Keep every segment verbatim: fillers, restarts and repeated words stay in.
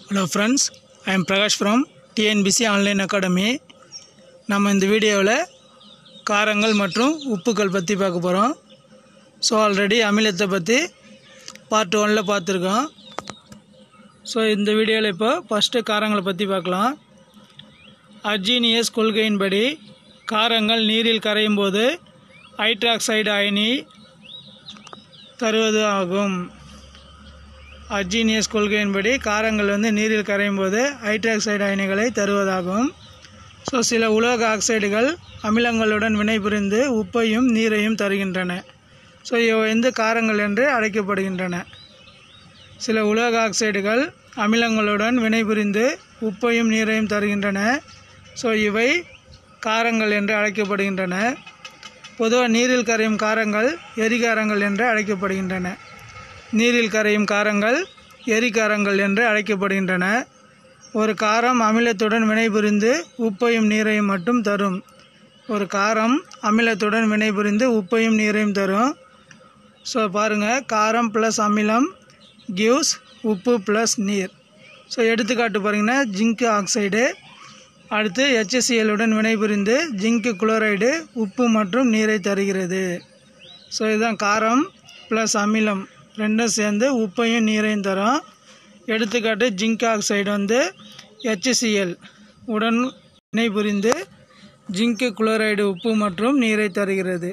Hello friends, I am Prakash from T N B C Online Academy. நம்ம இந்த வீடியோவில் காரங்கள் மற்றும் உப்புக்கள் பற்றி பார்க்க போகிறோம். ஸோ ஆல்ரெடி அமிலத்தை பற்றி பார்ட் ஒன்னில் பார்த்துருக்கோம். ஸோ இந்த வீடியோவில் இப்போ ஃபஸ்ட்டு காரங்களை பற்றி பார்க்கலாம். அர்ஜீனியஸ் கொள்கையின்படி காரங்கள் நீரில் கரையும் போது ஹைட்ராக்சைடு அயனி தருவது ஆகும். அர்ஜீனியஸ் கொள்கையின்படி காரங்கள் வந்து நீரில் கரையும் போது ஹைட்ராக்சைடு அயனிகளை தருவதாகும். ஸோ சில உலோக ஆக்சைடுகள் அமிலங்களுடன் வினைபுரிந்து உப்பையும் நீரையும் தருகின்றன. ஸோ இவை வந்து காரங்கள் என்று அழைக்கப்படுகின்றன. சில உலோக ஆக்சைடுகள் அமிலங்களுடன் வினைபுரிந்து உப்பையும் நீரையும் தருகின்றன. ஸோ இவை காரங்கள் என்று அழைக்கப்படுகின்றன. பொதுவாக நீரில் கரையும் காரங்கள் எரிகாரங்கள் என்று அழைக்கப்படுகின்றன. நீரில் கரையும் காரங்கள் எரிகாரங்கள் என்று அழைக்கப்படுகின்றன. ஒரு காரம் அமிலத்துடன் வினைபுரிந்து உப்பையும் நீரையும் மட்டும் தரும். ஒரு காரம் அமிலத்துடன் வினைபுரிந்து உப்பையும் நீரையும் தரும். ஸோ பாருங்கள், காரம் ப்ளஸ் அமிலம் கிவ்ஸ் உப்பு ப்ளஸ் நீர். ஸோ எடுத்துக்காட்டு பாருங்கன்னா ஜிங்க் ஆக்சைடு, அடுத்து ஹெச்சிஎல் உடன் வினைபுரிந்து ஜிங்க் குளோரைடு உப்பு மற்றும் நீரை தருகிறது. ஸோ இதுதான் காரம் ப்ளஸ் அமிலம் ரெண்டும் சேர்ந்து உப்பையும் நீரையும் தரும். எடுத்துக்காட்டு ஜிங்க் ஆக்சைடு வந்து ஹெச்சிஎல் உடன் வினைபுரிந்து ஜிங்க் குளோரைடு உப்பு மற்றும் நீரை தருகிறது.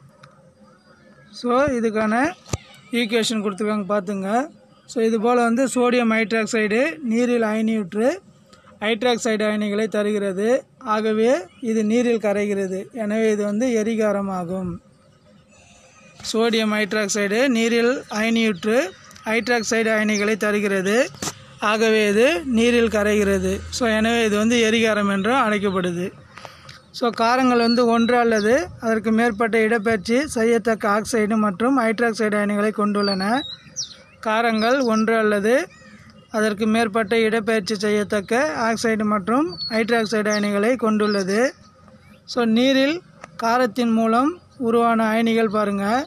ஸோ இதுக்கான ஈக்குவேஷன் கொடுத்துருக்காங்க பார்த்துங்க. ஸோ இதுபோல் வந்து சோடியம் ஹைட்ராக்சைடு நீரில் அயனியுற்று ஹைட்ராக்சைடு அயனிகளை தருகிறது. ஆகவே இது நீரில் கரைகிறது. எனவே இது வந்து எரிகாரமாகும். சோடியம் ஹைட்ராக்சைடு நீரில் அயனியுற்று ஹைட்ராக்சைடு அயனிகளை தருகிறது. ஆகவே இது நீரில் கரைகிறது. ஸோ எனவே இது வந்து எரிகாரம் என்றும் அழைக்கப்படுது. ஸோ காரங்கள் வந்து ஒன்று அல்லது அதற்கு மேற்பட்ட இடப்பெயர்ச்சி செய்யத்தக்க ஆக்சைடு மற்றும் ஹைட்ராக்சைடு அயனிகளை கொண்டுள்ளன. காரங்கள் ஒன்று அல்லது அதற்கு மேற்பட்ட இடப்பெயர்ச்சி செய்யத்தக்க ஆக்சைடு மற்றும் ஹைட்ராக்சைடு அயனிகளை கொண்டுள்ளது. ஸோ நீரில் காரத்தின் மூலம் உருவான அயனிகள் பாருங்கள்.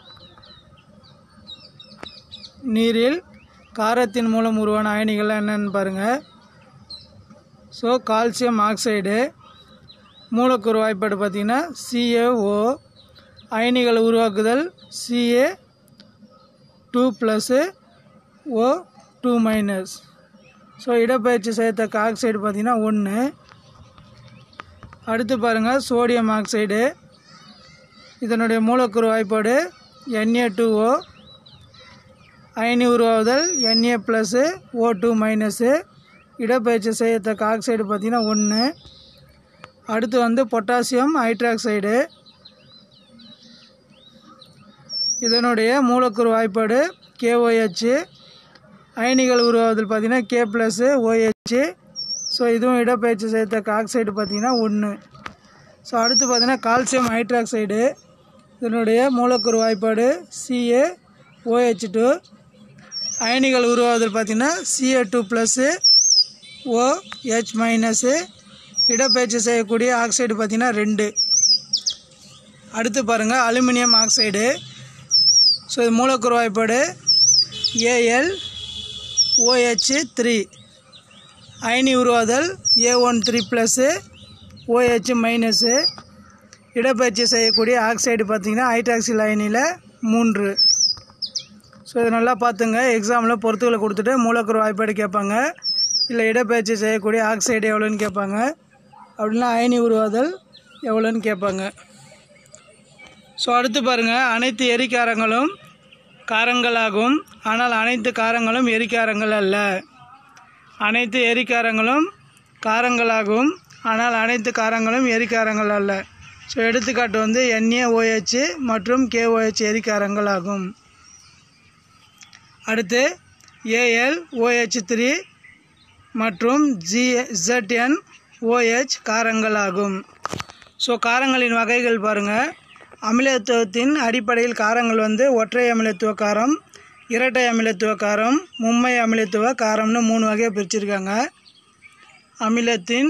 நீரில் காரத்தின் மூலம் உருவான அயனிகள் என்னென்னு பாருங்கள். ஸோ கால்சியம் ஆக்சைடு மூலக்கூறு வாய்ப்பாடு பார்த்திங்கன்னா சி ஏ ஓ, அயனிகள் உருவாக்குதல் C A two plus O two minus. So இடப்பெயர்ச்சி செய்யத்தக்க ஆக்சைடு பார்த்திங்கன்னா ஒன்று. அடுத்து பாருங்கள் சோடியம் ஆக்சைடு, இதனுடைய மூலக்கூறு வாய்ப்பாடு என் ஏ டூ ஓ, அயனி உருவாகுதல் N A plus O two minus. இடப்பெயர்ச்சி செய்யத்தக்க ஆக்சைடு பார்த்திங்கன்னா ஒன்று. அடுத்து வந்து பொட்டாசியம் ஹைட்ராக்சைடு, இதனுடைய மூலக்கூறு வாய்ப்பாடு கே ஓ ஹெச், அயனிகள் உருவாகுதல் பார்த்திங்கன்னா K plus O H. So இதுவும் இடப்பெயர்ச்சி செய்யத்தக்க ஆக்சைடு பார்த்திங்கன்னா ஒன்று. ஸோ அடுத்து பார்த்திங்கன்னா கால்சியம் ஹைட்ராக்சைடு, இதனுடைய மூலக்கூறு வாய்ப்பாடு C A O H two, அயனிகள் உருவாகுதல் பார்த்திங்கன்னா C A two plus O H minus. இடப்பெயர்ச்சி செய்யக்கூடிய ஆக்சைடு பார்த்திங்கன்னா ரெண்டு. அடுத்து பாருங்கள் அலுமினியம் ஆக்சைடு. ஸோ இது மூலக்கூறு வாய்ப்பாடு A L O H three, அயனி உருவாதல் A one three plus O H minus. இடப்பெயர்ச்சி செய்யக்கூடிய ஆக்சைடு பார்த்திங்கன்னா ஹைட்ராக்சில் அயனியில் மூன்று. ஸோ இது நல்லா பார்த்துங்க. எக்ஸாமில் பொறுத்துக்களை கொடுத்துட்டு மூலக்கூறு வாய்ப்பாடு கேட்பாங்க, இல்லை இடப்பெயர்ச்சி செய்யக்கூடிய ஆக்சைடு எவ்வளோன்னு கேட்பாங்க, அப்படின்னா அயனி உருவாதல் எவ்வளோன்னு கேட்பாங்க. ஸோ அடுத்து பாருங்கள், அனைத்து எரிகாரங்களும் காரங்களாகும், ஆனால் அனைத்து காரங்களும் எரிகாரங்கள் அல்ல. அனைத்து எரிகாரங்களும் காரங்களாகும், ஆனால் அனைத்து காரங்களும் எரிகாரங்கள் அல்ல. ஸோ எடுத்துக்காட்டு வந்து என் ஏ ஓ ஹெச் மற்றும் கே ஓ ஹெச் எரிகாரங்கள் ஆகும். அடுத்து A L O H three மற்றும் G Z N O H காரங்கள் ஆகும். ஸோ காரங்களின் வகைகள் பாருங்கள். அமிலத்துவத்தின் அடிப்படையில் காரங்கள் வந்து ஒற்றை அமிலத்துவ காரம், இரட்டை அமிலத்துவ காரம், மும்மை அமிலத்துவ காரம்னு மூணு வகையாக பிரிச்சிருக்காங்க. அமிலத்தின்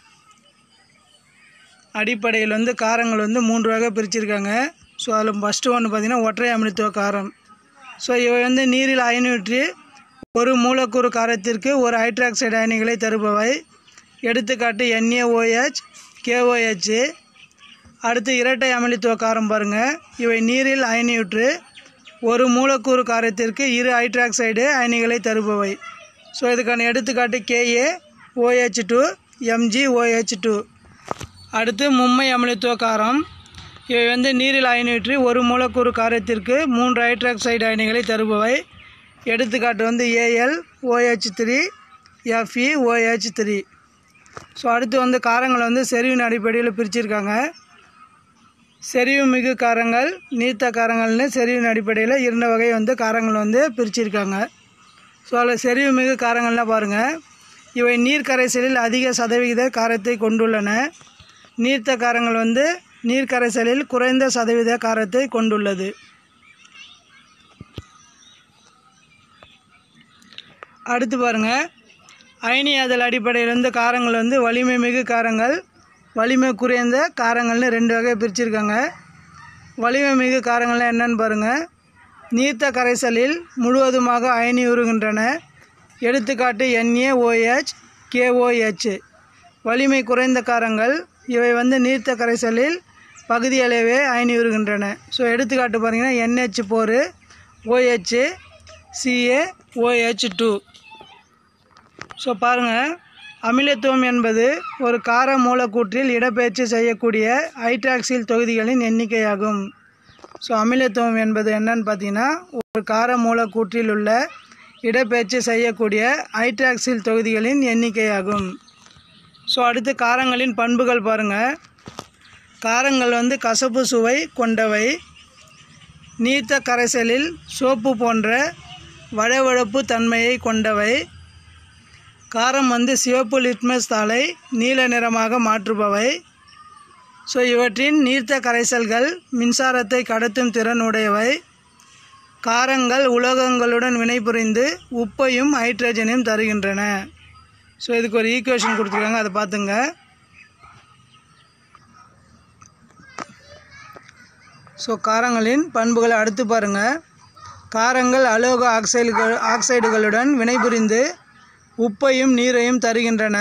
அடிப்படையில் வந்து காரங்கள் வந்து மூன்று வகை பிரிச்சிருக்காங்க. ஸோ அதில் ஃபஸ்ட்டு ஒன்று பார்த்திங்கன்னா ஒற்றை அமிலத்துவ காரம். ஸோ இவை வந்து நீரில் அயனியுற்று ஒரு மூலக்கூறு காரத்திற்கு ஒரு ஹைட்ராக்சைடு அயனிகளை தருபவை. எடுத்துக்காட்டு NaOH, KOH. அடுத்து இரட்டை அமிலத்துவ காரம் பாருங்கள். இவை நீரில் அயனியுற்று ஒரு மூலக்கூறு காரத்திற்கு இரு ஹைட்ராக்சைடு அயனிகளை தருபவை. ஸோ இதுக்கான எடுத்துக்காட்டு KaOH டூ, MgOH டூ. அடுத்து மும்மை அமிலத்துவ காரம். இவை வந்து நீரில் அயனியுற்று ஒரு மூலக்கூறு காரத்திற்கு மூன்று ஹைட்ராக்சைடு அயனிகளை தருபவை. எடுத்துக்காட்டு வந்து AlOH three, FeOH three. So அடுத்து வந்து காரங்களை வந்து செறிவின் அடிப்படையில் பிரிச்சிருக்காங்க. செறிவு மிகு காரங்கள், நீர்த்த காரங்கள்னு செறிவின் அடிப்படையில் இரண்டு வகை வந்து காரங்கள் வந்து பிரிச்சிருக்காங்க. ஸோ அதில் செறிவு மிகு காரங்கள்லாம் பாருங்கள். இவை நீர் கரைசலில் அதிக சதவிகித காரத்தை கொண்டுள்ளன. நீர்த்த காரங்கள் வந்து நீர் கரைசலில் குறைந்த சதவீத காரத்தை கொண்டுள்ளது. அடுத்து பாருங்கள், அயனியாதல் அடிப்படையில் வந்து காரங்கள் வந்து வலிமை மிகு காரங்கள், வலிமை குறைந்த காரங்கள்னு ரெண்டு வகை பிரிச்சிருக்காங்க. வலிமை மிகு காரங்கள்லாம் என்னன்னு பாருங்கள். நீர்த்த கரைசலில் முழுவதுமாக அயனி உருகின்றன. எடுத்துக்காட்டு NaOH, KOH. வலிமை குறைந்த காரங்கள். இவை வந்து நீர்த்த கரைசலில் பகுதியளவே அயனி உருகின்றன. ஸோ எடுத்துக்காட்டு பாருங்கன்னா N H four, OH, CaOH two. So பாருங்கள், அமிலத்துவம் என்பது ஒரு கார மூலக்கூற்றில் இடப்பெயர்ச்சி செய்யக்கூடிய ஹைட்ராக்சில் தொகுதிகளின் எண்ணிக்கையாகும். ஸோ அமிலத்துவம் என்பது என்னன்னு பார்த்தீங்கன்னா ஒரு கார மூலக்கூற்றில் உள்ள இடப்பெயர்ச்சி செய்யக்கூடிய ஹைட்ராக்சில் தொகுதிகளின் எண்ணிக்கையாகும். ஸோ அடுத்து காரங்களின் பண்புகள் பாருங்கள். காரங்கள் வந்து கசப்பு சுவை கொண்டவை. நீர்த்த கரைசலில் சோப்பு போன்ற வழவழப்பு தன்மையை கொண்டவை. காரம் வந்து சிவப்பு லிட்மஸ் தாளை நீல நிறமாக மாற்றுபவை. ஸோ இவற்றின் நீர்த்த கரைசல்கள் மின்சாரத்தை கடத்தும் திறன் உடையவை. காரங்கள் உலோகங்களுடன் வினைபுரிந்து உப்பையும் ஹைட்ரஜனையும் தருகின்றன. ஸோ இதுக்கு ஒரு ஈக்குவேஷன் கொடுத்துருக்காங்க, அதை பார்த்துங்க. ஸோ காரங்களின் பண்புகளை அடுத்து பாருங்கள். காரங்கள் அலோக ஆக்சைடுகள் ஆக்சைடுகளுடன் வினைபுரிந்து உப்பையும் நீரையும் தருகின்றன.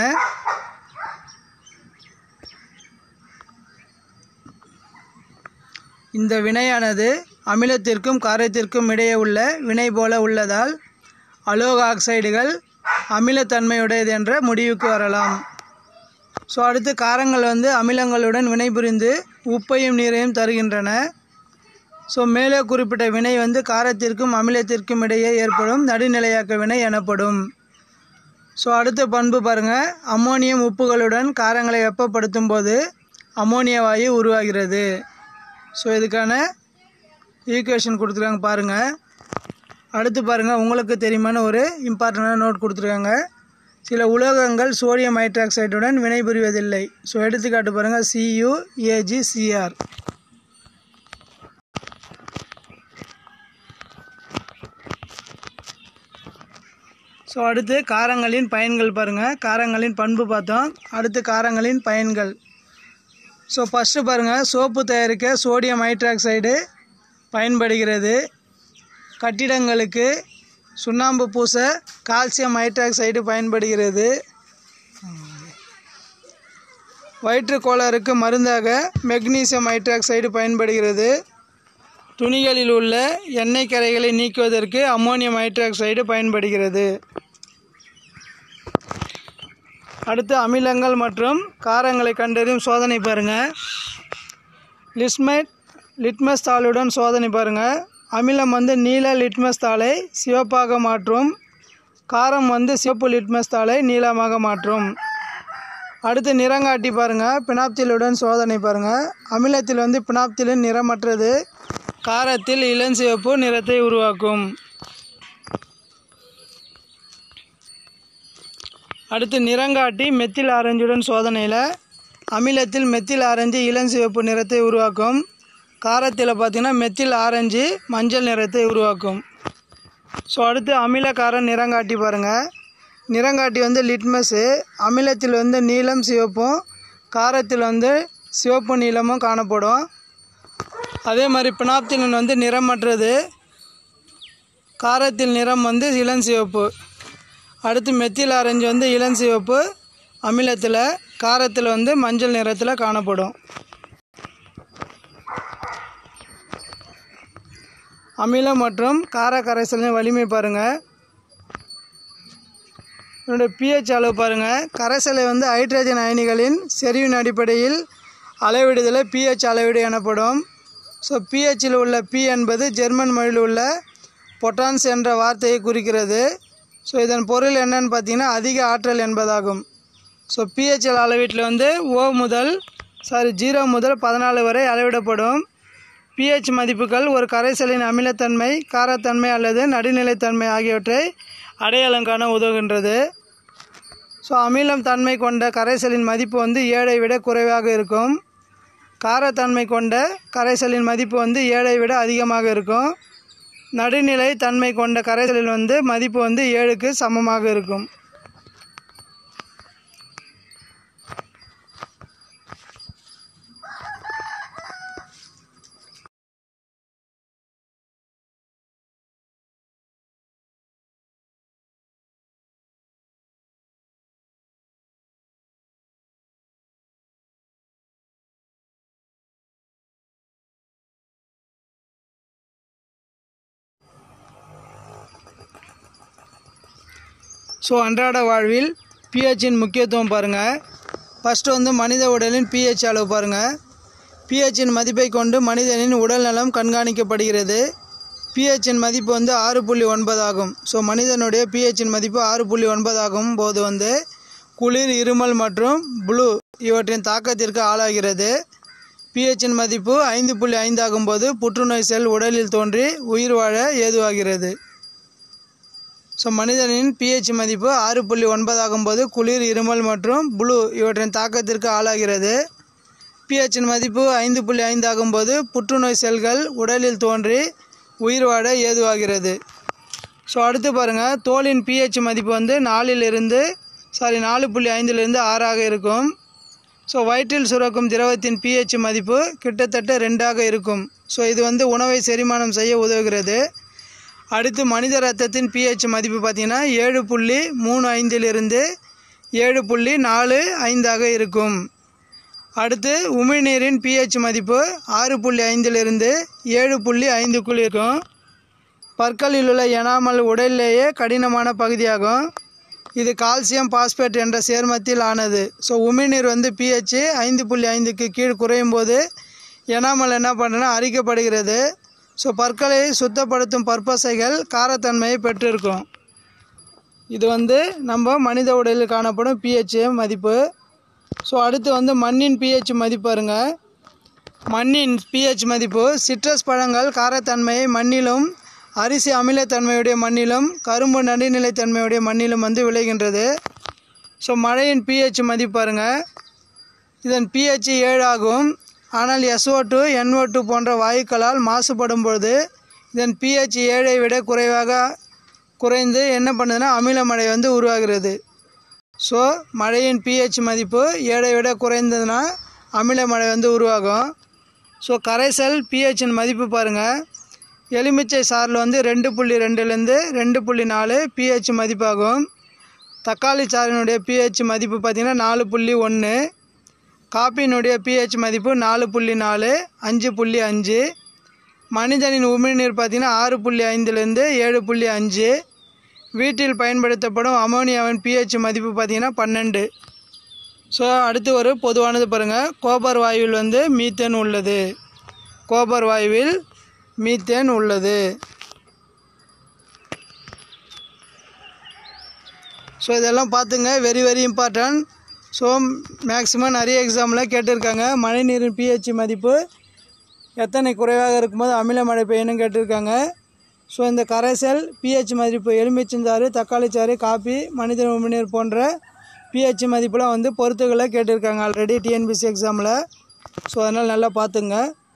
இந்த வினையானது அமிலத்திற்கும் காரத்திற்கும் இடையே உள்ள வினை போல உள்ளதால் அலோக ஆக்சைடுகள் அமிலத்தன்மையுடையது என்ற முடிவுக்கு வரலாம். ஸோ அடுத்து காரங்கள் வந்து அமிலங்களுடன் வினைபுரிந்து உப்பையும் நீரையும் தருகின்றன. ஸோ மேலே குறிப்பிட்ட வினை வந்து காரத்திற்கும் அமிலத்திற்கும் இடையே ஏற்படும் நடுநிலையாக்க வினை எனப்படும். ஸோ அடுத்த பண்பு பாருங்கள். அம்மோனியம் உப்புகளுடன் காரங்களை வெப்பப்படுத்தும் போது அம்மோனிய வாயு உருவாகிறது. ஸோ இதுக்கான ஈக்குவேஷன் கொடுத்துருக்காங்க பாருங்கள். அடுத்து பாருங்கள், உங்களுக்கு தெரியுமான ஒரு இம்பார்ட்டண்டான நோட் கொடுத்துருக்காங்க. சில உலோகங்கள் சோடியம் ஹைட்ராக்சைடுடன் வினைபுரிவதில்லை. ஸோ எடுத்துக்காட்டு பாருங்கள், CuAgCr. ஸோ அடுத்து காரங்களின் பயன்கள் பாருங்கள். காரங்களின் பண்பு பார்த்தோம், அடுத்து காரங்களின் பயன்கள். ஸோ ஃபஸ்ட்டு பாருங்கள், சோப்பு தயாரிக்க சோடியம் ஹைட்ராக்சைடு பயன்படுகிறது. கட்டிடங்களுக்கு சுண்ணாம்பு பூச கால்சியம் ஹைட்ராக்சைடு பயன்படுகிறது. வயிற்றுக்கோளாறுக்கு மருந்தாக மெக்னீசியம் ஹைட்ராக்சைடு பயன்படுகிறது. துணிகளில் உள்ள எண்ணெய் கரைகளை நீக்குவதற்கு அம்மோனியம் ஹைட்ராக்சைடு பயன்படுகிறது. அடுத்து அமிலங்கள் மற்றும் காரங்களை கண்டறியும் சோதனை பாருங்கள். லிஸ்மெட் லிட்மஸ் தாளுடன் சோதனை பாருங்கள். அமிலம் வந்து நீல லிட்மஸ் தாளை சிவப்பாக மாற்றும். காரம் வந்து சிவப்பு லிட்மஸ் தாளை நீலமாக மாற்றும். அடுத்து நிறங்காட்டி பாருங்கள். பினாப்திலுடன் சோதனை பாருங்கள். அமிலத்தில் வந்து பினாப்திலின் நிறமற்றது. காரத்தில் இளஞ்சிவப்பு நிறத்தை உருவாக்கும். அடுத்து நிறங்காட்டி மெத்தில் ஆரஞ்சுடன் சோதனையில் அமிலத்தில் மெத்தில் ஆரஞ்சு இளஞ்சிவப்பு நிறத்தை உருவாக்கும். காரத்தில் பார்த்திங்கன்னா மெத்தில் ஆரஞ்சு மஞ்சள் நிறத்தை உருவாக்கும். ஸோ அடுத்து அமில காரம் நிறங்காட்டி பாருங்கள். நிறங்காட்டி வந்து லிட்மஸு. அமிலத்தில் வந்து நீலம் சிவப்பும் காரத்தில் வந்து சிவப்பு நீளமும் காணப்படும். அதே மாதிரி பினாப்திலின் வந்து நிறமற்றது. காரத்தில் நிறம் வந்து இளஞ்சிவப்பு. அடுத்து மெத்தில் ஆரஞ்சு வந்து இளஞ்சிவப்பு அமிலத்தில், காரத்தில் வந்து மஞ்சள் நிறத்தில் காணப்படும். அமிலம் மற்றும் கார கரைசலின் வலிமை பாருங்கள். இதனுடைய பிஹெச் அளவு பாருங்கள். கரைசலை வந்து ஹைட்ரஜன் அயனிகளின் செறிவின் அடிப்படையில் அளவிடுதலை பிஹெச் அளவீடு எனப்படும். ஸோ பிஹெச்சில் உள்ள பி என்பது ஜெர்மன் மொழியில் உள்ள பொட்டான்ஸ் என்ற வார்த்தையை குறிக்கிறது. ஸோ இதன் பொருள் என்னன்னு பார்த்தீங்கன்னா அதிக ஆற்றல் என்பதாகும். ஸோ பிஹெச்எல் அளவீட்டில் வந்து ஓ முதல் சாரி ஜீரோ முதல் பதினாலு வரை அளவிடப்படும். பிஹெச் மதிப்புகள் ஒரு கரைசலின் அமிலத்தன்மை, காரத்தன்மை அல்லது நடுநிலைத்தன்மை ஆகியவற்றை அடையாளம் காண உதவுகின்றது. ஸோ அமிலம் தன்மை கொண்ட கரைசலின் மதிப்பு வந்து ஏழை விட குறைவாக இருக்கும். காரத்தன்மை கொண்ட கரைசலின் மதிப்பு வந்து ஏழை விட அதிகமாக இருக்கும். நடுநிலை தன்மை கொண்ட கரைசலில் வந்து மதிப்பு வந்து ஏழுக்கு சமமாக இருக்கும். ஸோ அன்றாட வாழ்வில் பிஹெச்சின் முக்கியத்துவம் பாருங்கள். ஃபஸ்ட்டு வந்து மனித உடலின் பிஹெச் அளவு பாருங்கள். பிஹெச்சின் மதிப்பை கொண்டு மனிதனின் உடல் நலம் கண்காணிக்கப்படுகிறது. பிஹெச்சின் மதிப்பு வந்து ஆறு புள்ளி ஒன்பது ஆகும். ஸோ மனிதனுடைய பிஹெச்சின் மதிப்பு ஆறு புள்ளி ஒன்பது ஆகும் போது வந்து குளிர், இருமல் மற்றும் ப்ளூ இவற்றின் தாக்கத்திற்கு ஆளாகிறது. பிஹெச்சின் மதிப்பு ஐந்து புள்ளி ஐந்து ஆகும்போது புற்றுநோய் செல் உடலில் தோன்றி உயிர் வாழ ஏதுவாகிறது. ஸோ மனிதனின் பிஹெச் மதிப்பு ஆறு புள்ளி ஒன்பது ஆகும்போது குளிர், இருமல் மற்றும் ப்ளூ இவற்றின் தாக்கத்திற்கு ஆளாகிறது. பிஹெச்சின் மதிப்பு ஐந்து புள்ளி ஐந்து ஆகும்போது புற்றுநோய் செல்கள் உடலில் தோன்றி உயிர் வாழ ஏதுவாகிறது. ஸோ அடுத்து பாருங்கள், தோலின் பிஹெச் மதிப்பு வந்து நாலிலிருந்து சாரி நாலு புள்ளி ஐந்திலிருந்து ஆறாக இருக்கும். ஸோ வயிற்றில் சுரக்கும் திரவத்தின் பிஹெச் மதிப்பு கிட்டத்தட்ட ரெண்டாக இருக்கும். ஸோ இது வந்து உணவை செரிமானம் செய்ய உதவுகிறது. அடுத்து மனித இரத்தத்தின் பிஹெச் மதிப்பு பார்த்திங்கன்னா ஏழு புள்ளி மூணு ஐந்திலிருந்து ஏழு புள்ளி நாலு ஐந்தாக இருக்கும். அடுத்து உமிழ்நீரின் பிஹெச் மதிப்பு ஆறு புள்ளி ஐந்திலிருந்து ஏழு புள்ளி ஐந்துக்குள் இருக்கும். பற்களில் உள்ள எனாமல் உடலிலேயே கடினமான பகுதியாகும். இது கால்சியம் பாஸ்பேட் என்ற சேர்மத்தில் ஆனது. ஸோ உமிழ்நீர் வந்து பிஹெச் ஐந்து புள்ளி ஐந்துக்கு கீழ் குறையும் போது எனாமல் என்ன பண்ணுறதுன்னா அரிக்கப்படுகிறது. ஸோ பற்களை சுத்தப்படுத்தும் பற்பசைகள் காரத்தன்மையை பெற்றிருக்கும். இது வந்து நம்ம மனித உடலில் காணப்படும் பிஹெச் மதிப்பு. ஸோ அடுத்து வந்து மண்ணின் பிஹெச் மதிப்பு பாருங்க. மண்ணின் பிஹெச் மதிப்பு சிட்ரஸ் பழங்கள் காரத்தன்மையை மண்ணிலும், அரிசி அமிலத்தன்மையுடைய மண்ணிலும், கரும்பு நடுநிலைத்தன்மையுடைய மண்ணிலும் வந்து விளைகின்றது. ஸோ மழையின் பிஹெச் மதிப்பு பாருங்கள். இதன் பிஹெச் ஏழு ஆகும். ஆனால் எஸ்ஓ டூ, என்ஓ டூ போன்ற வாயுக்களால் மாசுபடும் பொழுது இதன் பிஹெச் ஏழை விட குறைவாக குறைந்து என்ன பண்ணுதுன்னா அமில மழை வந்து உருவாகிறது. ஸோ மழையின் பிஹெச் மதிப்பு ஏழை விட குறைந்ததுன்னா அமில மழை வந்து உருவாகும். ஸோ கரைசல் பிஹெச்சின் மதிப்பு பாருங்கள். எலுமிச்சை சாறில் வந்து ரெண்டு புள்ளி ரெண்டுலேருந்து ரெண்டு புள்ளி நாலு பிஹெச் மதிப்பாகும். தக்காளி சாறினுடைய பிஹெச் மதிப்பு பார்த்திங்கன்னா நாலு புள்ளி ஒன்று. காப்பியினுடைய பிஹெச் மதிப்பு நாலு புள்ளி நாலு, அஞ்சு புள்ளி அஞ்சு. மனிதனின் உமிழ்நீர் பார்த்திங்கன்னா ஆறு புள்ளி ஐந்துலேருந்து ஏழு புள்ளி அஞ்சு. வீட்டில் பயன்படுத்தப்படும் அமோனியாவின் பிஹெச் மதிப்பு பார்த்திங்கன்னா பன்னெண்டு. ஸோ அடுத்து ஒரு பொதுவானது பாருங்கள். கோபர் வாயுவில் வந்து மீத்தேன் உள்ளது. கோபர் வாயுவில் மீத்தேன் உள்ளது. ஸோ இதெல்லாம் பார்த்துங்க, very very important. So maximum நிறைய எக்ஸாமில் கேட்டிருக்காங்க. மழைநீரின் பிஹெச் மதிப்பு எத்தனை குறைவாக இருக்கும்போது அமில மழை பெய்யணும் கேட்டிருக்காங்க. ஸோ இந்த கரைசல் பிஹெச் மதிப்பு எலுமிச்சஞ்சாறு, தக்காளி சாறு, காப்பி, மனித உமிழ்நீர் போன்ற பிஹெச் மதிப்புலாம் வந்து பொறுத்துக்களை கேட்டிருக்காங்க ஆல்ரெடி டிஎன்பிஎஸ்சி எக்ஸாமில். ஸோ அதனால் நல்லா பார்த்துங்க.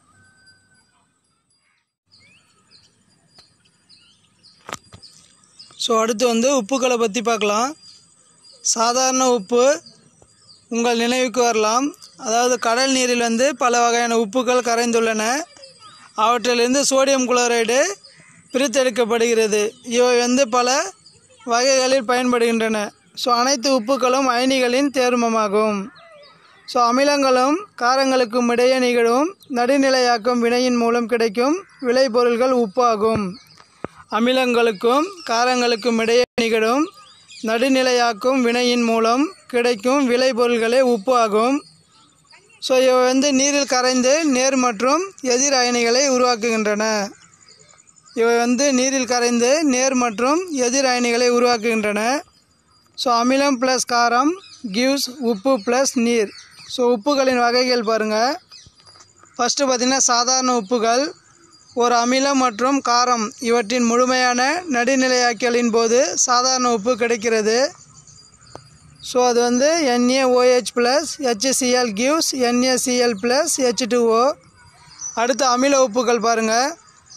ஸோ அடுத்து வந்து உப்புக்களை பற்றி பார்க்கலாம். சாதாரண உப்பு உங்கள் நினைவுக்கு வரலாம். அதாவது கடல் நீரில் வந்து பல வகையான உப்புக்கள் கரைந்துள்ளன. அவற்றிலிருந்து சோடியம் குளோரைடு பிரித்தெடுக்கப்படுகிறது. இவை வந்து பல வகைகளில் பயன்படுகின்றன. ஸோ அனைத்து உப்புக்களும் அயனிகளின் தேர்மமாகும். ஸோ அமிலங்களும் காரங்களுக்கும் இடையே நிகழும் நடுநிலையாக்கும் வினையின் மூலம் கிடைக்கும் விளைபொருள்கள் உப்பு ஆகும். அமிலங்களுக்கும் காரங்களுக்கும் இடையே நிகழும் நடுநிலையாக்கும் வினையின் மூலம் கிடைக்கும் விளைபொருள்களே உப்பு ஆகும். ஸோ இவை வந்து நீரில் கரைந்து நேர் மற்றும் எதிர் அயனிகளை உருவாக்குகின்றன. இவை வந்து நீரில் கரைந்து நேர் மற்றும் எதிர் அயனிகளை உருவாக்குகின்றன. ஸோ அமிலம் ப்ளஸ் காரம் கிவ்ஸ் உப்பு ப்ளஸ் நீர். ஸோ உப்புகளின் வகைகள் பாருங்கள். ஃபஸ்ட்டு பார்த்திங்கன்னா சாதாரண உப்புகள். ஒரு அமிலம் மற்றும் காரம் இவற்றின் முழுமையான நடுநிலையாக்கலின் போது சாதாரண உப்பு கிடைக்கிறது. ஸோ அது வந்து NaOH plus HCl gives NaCl plus H two O. அடுத்து அமில உப்புகள் பாருங்கள்.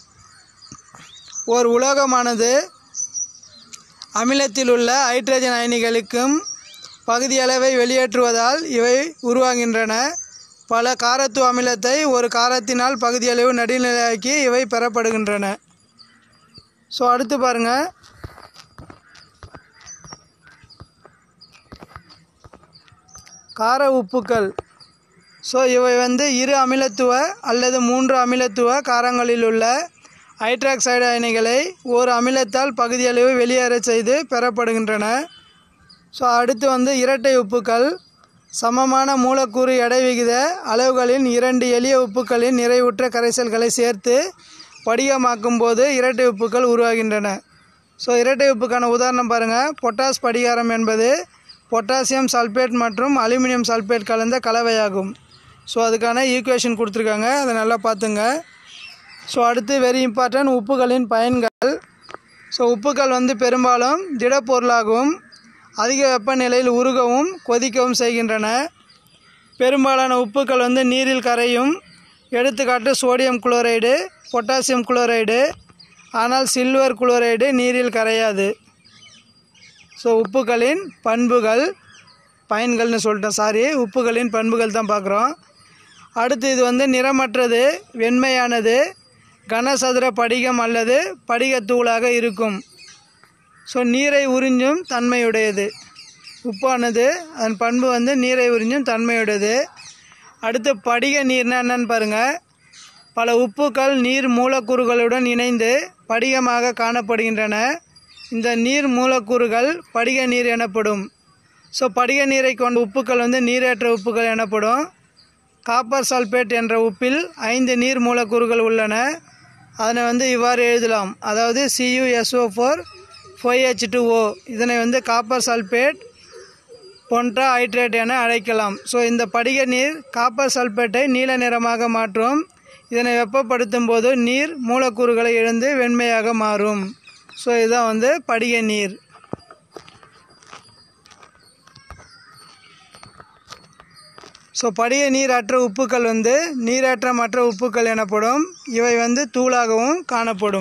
ஒரு உலோகமானது அமிலத்தில் உள்ள ஹைட்ரஜன் அயனிகளுக்கும் பகுதியளவை வெளியேற்றுவதால் இவை உருவாகின்றன. பல காரத்துவ அமிலத்தை ஒரு காரத்தினால் பகுதியளவு நடுநிலையாக்கி இவை பெறப்படுகின்றன. ஸோ அடுத்து பாருங்கள். கார உப்புக்கள். ஸோ இவை வந்து இரு அமிலத்துவ அல்லது மூன்று அமிலத்துவ காரங்களில் உள்ள ஹைட்ராக்சைடு அயனிகளை ஒரு அமிலத்தால் பகுதியளவு வெளியேற செய்து பெறப்படுகின்றன. ஸோ அடுத்து வந்து இரட்டை உப்புக்கள். சமமான மூலக்கூறு எடை விகித அளவுகளின் இரண்டு எளிய உப்புக்களின் நிறைவுற்ற கரைசல்களை சேர்த்து படிகமாக்கும் போது இரட்டை உப்புக்கள் உருவாகின்றன. ஸோ இரட்டை உப்புக்கான உதாரணம் பாருங்கள். பொட்டாஸ் படிகாரம் என்பது பொட்டாசியம் சல்பேட் மற்றும் அலுமினியம் சல்பேட் கலந்த கலவையாகும். ஸோ அதுக்கான ஈக்குவேஷன் கொடுத்துருக்காங்க, அதை நல்லா பார்த்துங்க. ஸோ அடுத்து வெரி இம்பார்ட்டன்ட் உப்புகளின் பயன்கள். ஸோ உப்புக்கள் வந்து பெரும்பாலும் திடப்பொருளாகவும் அதிக வெப்பநிலையில் உருகவும் கொதிக்கவும் செய்கின்றன. பெரும்பாலான உப்புக்கள் வந்து நீரில் கரையும். எடுத்துக்காட்டு சோடியம் குளோரைடு, பொட்டாசியம் குளோரைடு. ஆனால் சில்வர் குளோரைடு நீரில் கரையாது. ஸோ உப்புகளின் பண்புகள், பயன்கள்னு சொல்லிட்டேன், சாரி உப்புகளின் பண்புகள் தான் பார்க்குறோம். அடுத்து இது வந்து நிறமற்றது, வெண்மையானது, கனசதுர படிகம் அல்லது படிகத்தூளாக இருக்கும். ஸோ நீரை உறிஞ்சும் தன்மையுடையது. உப்பானது அதன் பண்பு வந்து நீரை உறிஞ்சும் தன்மையுடையது. அடுத்து படிக நீர்னா என்னன்னு பாருங்கள். பல உப்புக்கள் நீர் மூலக்கூறுகளுடன் இணைந்து படிகமாக காணப்படுகின்றன. இந்த நீர் மூலக்கூறுகள் படிக நீர் எனப்படும். ஸோ படிக நீரை கொண்ட உப்புக்கள் வந்து நீரேற்ற உப்புக்கள் எனப்படும். காப்பர் சல்பேட் என்ற உப்பில் ஐந்து நீர் மூலக்கூறுகள் உள்ளன. அதனை வந்து இவ்வாறு எழுதலாம். அதாவது C u S O four five H two O. இதனை வந்து காப்பர் சல்பேட் பொன்டா ஹைட்ரேட் என அழைக்கலாம். ஸோ இந்த படிக நீர் காப்பர் சல்பேட்டை நீல நிறமாக மாற்றும். இதனை வெப்பப்படுத்தும் போது நீர் மூலக்கூறுகளை இழந்து வெண்மையாக மாறும். ஸோ இதுதான் வந்து படிக நீர். ஸோ படிக நீர் அற்ற உப்புக்கள் வந்து நீரேற்றமற்ற உப்புக்கள் எனப்படும். இவை வந்து தூளாகவும் காணப்படும்.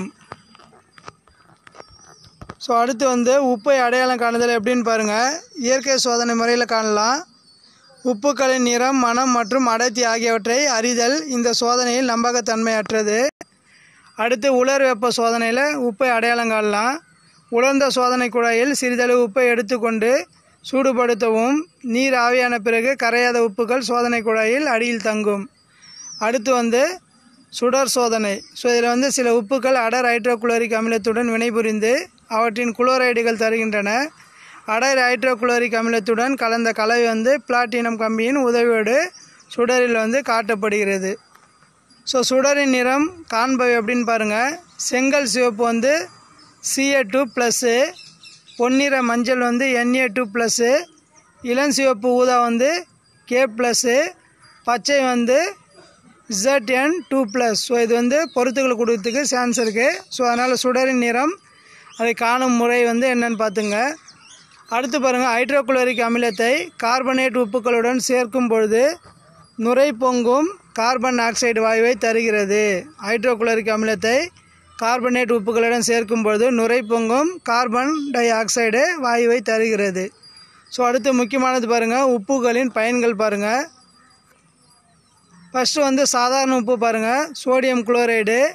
ஸோ அடுத்து வந்து உப்பை அடையாளம் காணுதல் எப்படின்னு பாருங்கள். இயற்கை சோதனை முறையில் காணலாம். உப்புக்களின் நிறம், மனம் மற்றும் அடர்த்தி ஆகியவற்றை அறிதல் இந்த சோதனையில் நம்பகத்தன்மையற்றது. அடுத்து உலர் வெப்ப சோதனையில் உப்பை அடையாளம் காணலாம். உலர்ந்த சோதனை குழாயில் சிறிதளவு உப்பை எடுத்துக்கொண்டு சூடுபடுத்தவும். நீர் ஆவியான பிறகு கரையாத உப்புகள் சோதனை குழாயில் அடியில் தங்கும். அடுத்து வந்து சுடர் சோதனை. ஸோ இதில் வந்து சில உப்புக்கள் அடர் ஹைட்ரோகுளோரிக் அமிலத்துடன் வினைபுரிந்து அவற்றின் குளோரைடுகள் தருகின்றன. அடர் ஹைட்ரோகுளோரிக் அமிலத்துடன் கலந்த கலவை வந்து பிளாட்டினம் கம்பியின் உதவியோடு சுடரில் வந்து காட்டப்படுகிறது. ஸோ சுடரின் நிறம் காண்பவை அப்படின்னு பாருங்கள். செங்கல் சிவப்பு வந்து C A two ப்ளஸ்ஸு, பொன்னிற மஞ்சள் வந்து N A two ப்ளஸ்ஸு, இளஞ்சிவப்பு ஊதா வந்து K ப்ளஸ்ஸு, பச்சை வந்து Z N two plus. So இது வந்து பொருத்துக்கள் கொடுக்கறதுக்கு சான்ஸ் இருக்குது. ஸோ அதனால் சுடரின் நிறம் அதை காணும் முறை வந்து என்னென்னு பார்த்துங்க. அடுத்து பாருங்கள். ஹைட்ரோகுளோரிக் அமிலத்தை கார்பனேட் உப்புக்களுடன் சேர்க்கும் பொழுது நுரை பொங்கும் கார்பன் ஆக்சைடு வாயுவை தருகிறது. ஹைட்ரோகுளோரிக் அமிலத்தை கார்பனேட் உப்புகளுடன் சேர்க்கும் பொழுது நுரை பொங்கும் கார்பன் டை ஆக்சைடு வாயுவை தருகிறது. ஸோ அடுத்து முக்கியமானது பாருங்கள். உப்புகளின் பயன்கள் பாருங்கள். ஃபஸ்ட்டு வந்து சாதாரண உப்பு பாருங்கள். Sodium chloride.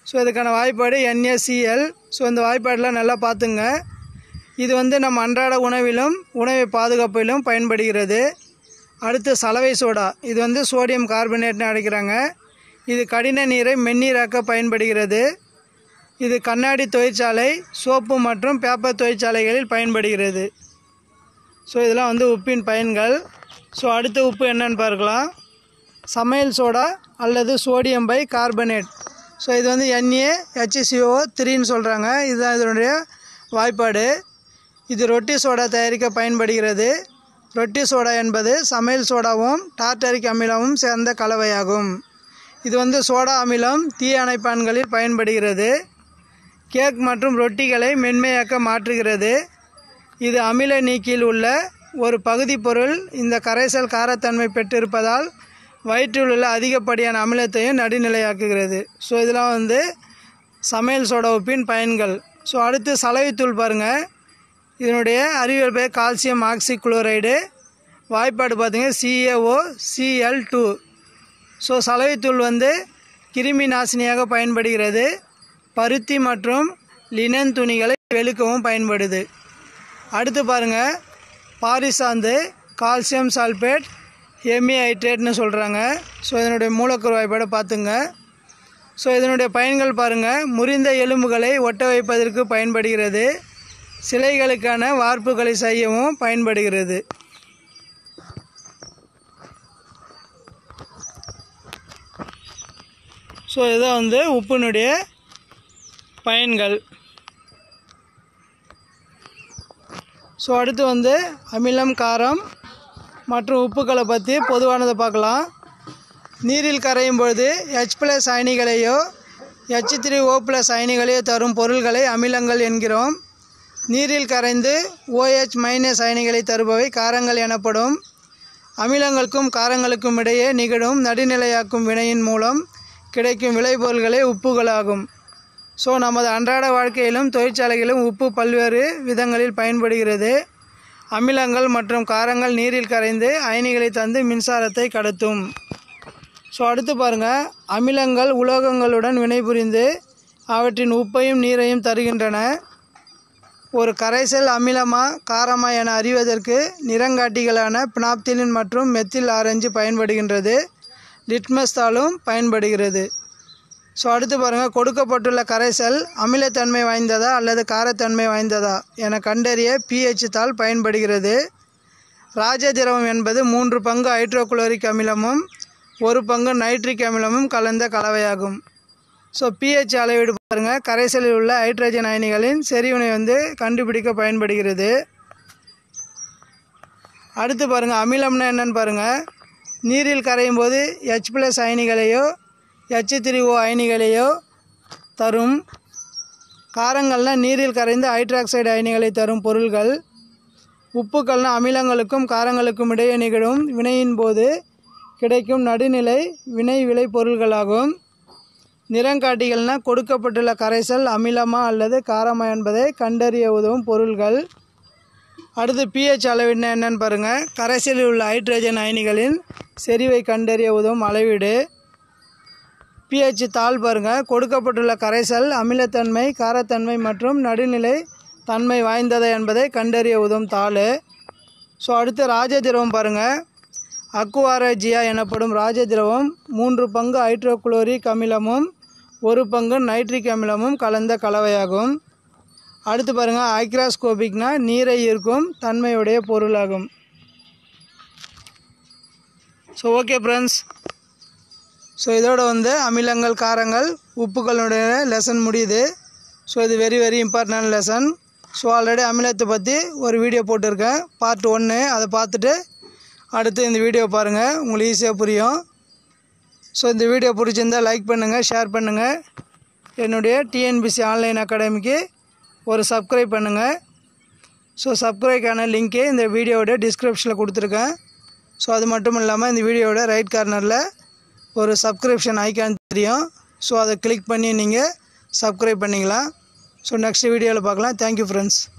ஸோ இதுக்கான வாய்ப்பாடு NaCl. ஸோ இந்த வாய்ப்பாடெலாம் நல்லா பார்த்துங்க. இது வந்து நம்ம அன்றாட உணவிலும் உணவை பாதுகாப்பிலும் பயன்படுகிறது. அடுத்து சலவை சோடா. இது வந்து சோடியம் கார்பனேட்னு அழைக்கிறாங்க. இது கடின நீரை மென்னீராக்க பயன்படுகிறது. இது கண்ணாடி தொழிற்சாலை, சோப்பு மற்றும் பேப்பர் தொழிற்சாலைகளில் பயன்படுகிறது. ஸோ இதெல்லாம் வந்து உப்பின் பயன்கள். ஸோ அடுத்த உப்பு என்னன்னு பார்க்கலாம். சமையல் சோடா அல்லது சோடியம் பை கார்பனேட். ஸோ இது வந்து NaHCO த்ரீன்னு சொல்கிறாங்க. இதுதான் இதனுடைய வாய்ப்பாடு. இது ரொட்டி சோடா தயாரிக்க பயன்படுகிறது. ரொட்டி சோடா என்பது சமையல் சோடாவும் டார்டரிக் அமிலமும் சேர்ந்த கலவையாகும். இது வந்து சோடா அமிலம் தீ அணைப்பான்களில் பயன்படுகிறது. கேக் மற்றும் ரொட்டிகளை மென்மையாக்க மாற்றுகிறது. இது அமில நீக்கில் உள்ள ஒரு பகுதி பொருள். இந்த கரைசல் காரத்தன்மை பெற்றிருப்பதால் வயிற்றில் உள்ள அதிகப்படியான அமிலத்தையும் நடுநிலையாக்குகிறது. ஸோ இதெல்லாம் வந்து சமையல் சோடா உப்பின் பயன்கள். ஸோ அடுத்து சலவைத்தூள் பாருங்கள். இதனுடைய அறிவியல் பெயர் கால்சியம் ஆக்சி குளோரைடு. வாய்ப்பாடு பார்த்திங்க CaOCl டூ. ஸோ சலவைத்தூள் வந்து கிருமி நாசினியாக பயன்படுகிறது. பருத்தி மற்றும் லினன் துணிகளை வெளுக்கவும் பயன்படுது. அடுத்து பாருங்கள், பாரிசாந்து கால்சியம் சல்பேட் ஹெமிஹைட்ரேட்னு சொல்கிறாங்க. ஸோ இதனுடைய மூலக்கூறு வாய்ப்பாடை பார்த்துங்க. ஸோ இதனுடைய பயன்கள் பாருங்கள். முறிந்த எலும்புகளை ஒட்ட வைப்பதற்கு பயன்படுகிறது. சிலைகளுக்கான வார்ப்புகளை செய்யவும் பயன்படுகிறது. ஸோ இதுதான் வந்து உப்பினுடைய பயன்கள். ஸோ அடுத்து வந்து அமிலம், காரம் மற்றும் உப்புக்களை பற்றி பொதுவானதை பார்க்கலாம். நீரில் கரையும் பொழுது H ப்ளஸ் அயனிகளையோ H த்ரீ O ப்ளஸ் அயனிகளையோ தரும் பொருள்களை அமிலங்கள் என்கிறோம். நீரில் கரைந்து OH மைனஸ் அயனிகளை தருபவை காரங்கள் எனப்படும். அமிலங்களுக்கும் காரங்களுக்கும் இடையே நிகழும் நடுநிலையாக்கும் வினையின் மூலம் கிடைக்கும் விளைபொருள்களே உப்புகளாகும். ஸோ நமது அன்றாட வாழ்க்கையிலும் தொழிற்சாலைகளிலும் உப்பு பல்வேறு விதங்களில் பயன்படுகிறது. அமிலங்கள் மற்றும் காரங்கள் நீரில் கரைந்து அயனிகளை தந்து மின்சாரத்தை கடத்தும். ஸோ அடுத்து பாருங்கள், அமிலங்கள் உலோகங்களுடன் வினைபுரிந்து அவற்றின் உப்பையும் நீரையும் தருகின்றன. ஒரு கரைசல் அமிலமா காரமா என அறிவதற்கு நிறங்காட்டிகளான பினாப்திலின் மற்றும் மெத்தில் ஆரஞ்சு பயன்படுகின்றது. லிட்மஸ் தாளும் பயன்படுகிறது. ஸோ அடுத்து பாருங்கள், கொடுக்கப்பட்டுள்ள கரைசல் அமிலத்தன்மை வாய்ந்ததா அல்லது காரத்தன்மை வாய்ந்ததா என கண்டறிய pH தாள் பயன்படுகிறது. ராஜ திரவம் என்பது மூன்று பங்கு ஹைட்ரோகுளோரிக் அமிலமும் ஒரு பங்கு நைட்ரிக் அமிலமும் கலந்த கலவையாகும். ஸோ pH அளவீடு பாருங்கள், கரைசலில் உள்ள ஹைட்ரஜன் அயனிகளின் செறிவினை வந்து கண்டுபிடிக்க பயன்படுகிறது. அடுத்து பாருங்கள், அமிலம்னா என்னன்னு பாருங்கள். நீரில் கரையும் போது H ப்ளஸ் அயனிகளையோ H த்ரீ O அயனிகளையோ தரும். காரங்கள்னால் நீரில் கரைந்து ஹைட்ராக்சைடு அயனிகளை தரும் பொருள்கள். உப்புக்கள்னால் அமிலங்களுக்கும் காரங்களுக்கும் இடையே நிகழும் வினையின் போது கிடைக்கும் நடுநிலை வினை விளை பொருள்களாகும். நிறங்காட்டிகள்னால் கொடுக்கப்பட்டுள்ள கரைசல் அமிலமா அல்லது காரமா என்பதை கண்டறிய உதவும் பொருள்கள். அடுத்து pH அளவீடுனா என்னன்னு பாருங்கள். கரைசலில் உள்ள ஹைட்ரஜன் அயனிகளின் செறிவை கண்டறிய உதவும் அளவீடு. pH தாள் பாருங்கள், கொடுக்கப்பட்டுள்ள கரைசல் அமிலத்தன்மை, காரத்தன்மை மற்றும் நடுநிலை தன்மை வாய்ந்தது என்பதை கண்டறிய உதவும் தாள். ஸோ அடுத்து ராஜ திரவம் பாருங்கள். அக்குவாரஜியா எனப்படும் ராஜ திரவம் மூன்று பங்கு ஹைட்ரோகுளோரிக் அமிலமும் ஒரு பங்கு நைட்ரிக் அமிலமும் கலந்த கலவையாகும். அடுத்து பாருங்கள், ஹைக்ராஸ்கோபிக்னா நீரை ஈர்க்கும் தன்மையுடைய பொருளாகும். ஸோ ஓகே ஃப்ரெண்ட்ஸ், ஸோ இதோட வந்து அமிலங்கள், காரங்கள், உப்புகளுடைய லெசன் முடியுது. ஸோ இது very very important lesson. So already அமிலத்தை பற்றி ஒரு வீடியோ போட்டிருக்கேன், பார்ட் ஒன்று. அதை பார்த்துட்டு அடுத்து இந்த வீடியோ பாருங்கள், உங்களுக்கு ஈஸியாக புரியும். ஸோ இந்த வீடியோ பிடிச்சிருந்தால் லைக் பண்ணுங்கள், ஷேர் பண்ணுங்கள். என்னுடைய டிஎன்பிசி ஆன்லைன் அகாடமிக்கு ஒரு சப்ஸ்கிரைப் பண்ணுங்கள். ஸோ சப்ஸ்கிரைப்கான லிங்க்கு இந்த வீடியோவோட டிஸ்கிரிப்ஷனில் கொடுத்துருக்கேன். ஸோ அது மட்டும் இல்லாமல் இந்த வீடியோவோட ரைட் கார்னரில் ஒரு சப்ஸ்கிரிப்ஷன் ஐக்கான் தெரியும். ஸோ அதை கிளிக் பண்ணி நீங்கள் சப்ஸ்கிரைப் பண்ணிக்கலாம். ஸோ நெக்ஸ்ட் வீடியோவில் பார்க்கலாம். Thank you friends.